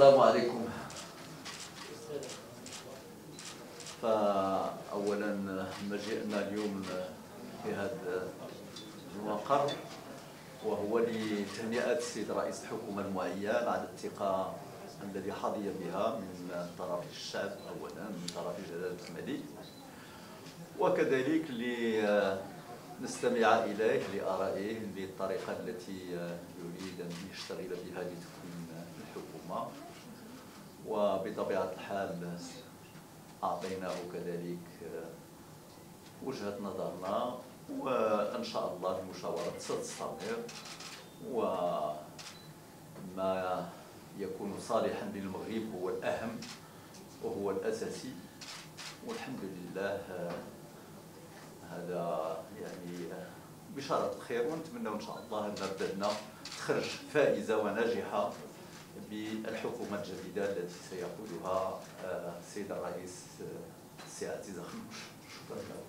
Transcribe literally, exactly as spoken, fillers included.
السلام عليكم. فأولا مجيئنا اليوم في هذا المقر وهو لتهنئة السيد رئيس الحكومة المعين على الثقة الذي حظي بها من طرف الشعب أولا، من طرف جلالة الملك، وكذلك لنستمع إليه لآرائه للطريقة التي يريد أن يشتغل بها لتكوين الحكومة. وبطبيعة الحال أعطيناه كذلك وجهة نظرنا، وإن شاء الله المشاورات ستستمر وما يكون صالحا للمغرب هو الأهم وهو الأساسي. والحمد لله هذا يعني بشارة الخير، ونتمنى إن شاء الله أن بلادنا تخرج فائزة وناجحة بالحكومة الجديدة التي سيقودها السيد الرئيس السي عزيز خنوش. شكرا.